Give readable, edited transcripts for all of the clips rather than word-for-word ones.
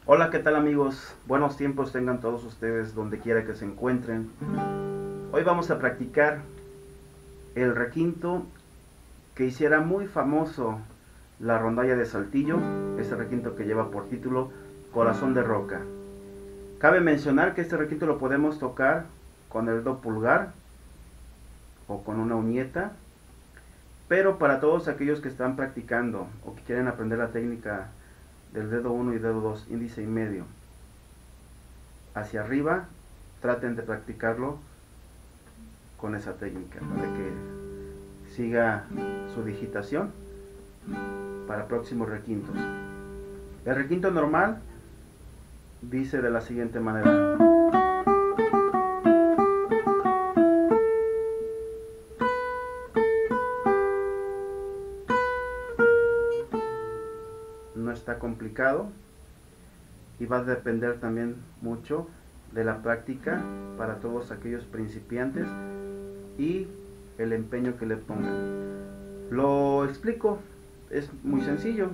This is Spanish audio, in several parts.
Hola, ¿qué tal amigos? Buenos tiempos tengan todos ustedes donde quiera que se encuentren. Hoy vamos a practicar el requinto que hiciera muy famoso la rondalla de Saltillo, este requinto que lleva por título Corazón de Roca. Cabe mencionar que este requinto lo podemos tocar con el dedo pulgar o con una uñeta, pero para todos aquellos que están practicando o que quieren aprender la técnica del dedo 1 y dedo 2, índice y medio, hacia arriba, traten de practicarlo con esa técnica para que siga su digitación para próximos requintos. El requinto normal dice de la siguiente manera: no está complicado y va a depender también mucho de la práctica para todos aquellos principiantes y el empeño que le pongan. Lo explico, es muy sencillo.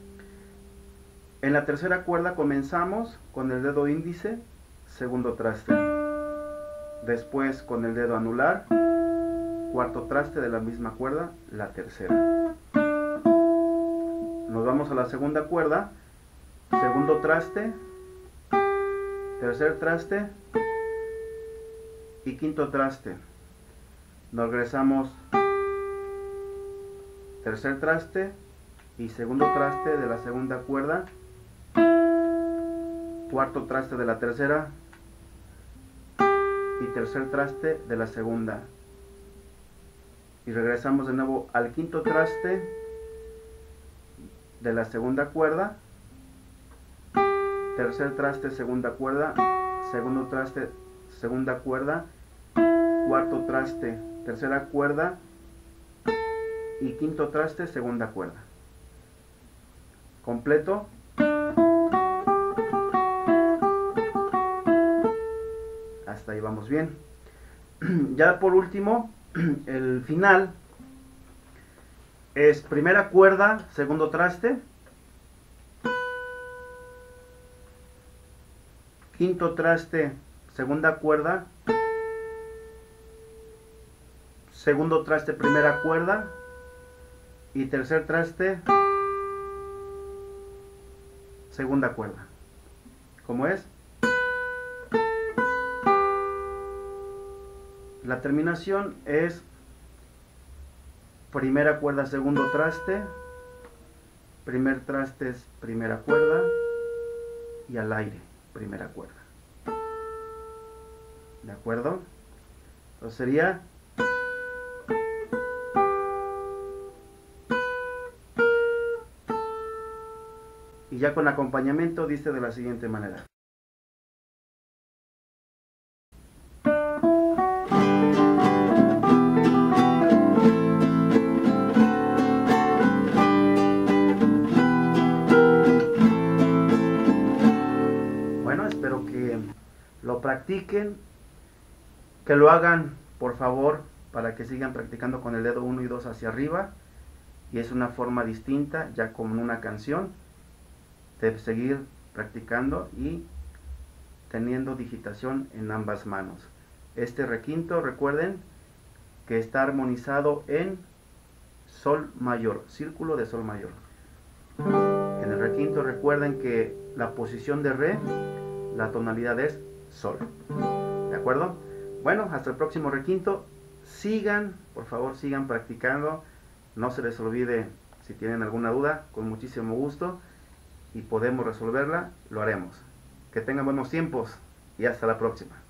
En la tercera cuerda comenzamos con el dedo índice, segundo traste. Después con el dedo anular, cuarto traste de la misma cuerda, la tercera. Nos vamos a la segunda cuerda, segundo traste, tercer traste y quinto traste. Nos regresamos tercer traste y segundo traste de la segunda cuerda, cuarto traste de la tercera y tercer traste de la segunda, y regresamos de nuevo al quinto traste de la segunda cuerda, tercer traste, segunda cuerda, segundo traste, segunda cuerda, cuarto traste, tercera cuerda y quinto traste, segunda cuerda. Completo. Hasta ahí vamos bien. Ya por último, el final es primera cuerda, segundo traste, quinto traste, segunda cuerda, segundo traste, primera cuerda y tercer traste, segunda cuerda. ¿Cómo es? La terminación es primera cuerda, segundo traste, primer traste es primera cuerda y al aire, primera cuerda. ¿De acuerdo? Entonces sería y ya con acompañamiento dice de la siguiente manera. Bueno, espero que lo practiquen, que lo hagan por favor para que sigan practicando con el dedo 1 y 2 hacia arriba, y es una forma distinta, ya como una canción, de seguir practicando y teniendo digitación en ambas manos. Este requinto, recuerden que está armonizado en sol mayor, círculo de sol mayor. En el requinto recuerden que la posición de re, la tonalidad es sol. ¿De acuerdo? Bueno, hasta el próximo requinto. Sigan, por favor, sigan practicando. No se les olvide, si tienen alguna duda, con muchísimo gusto, y podemos resolverla, lo haremos. Que tengan buenos tiempos y hasta la próxima.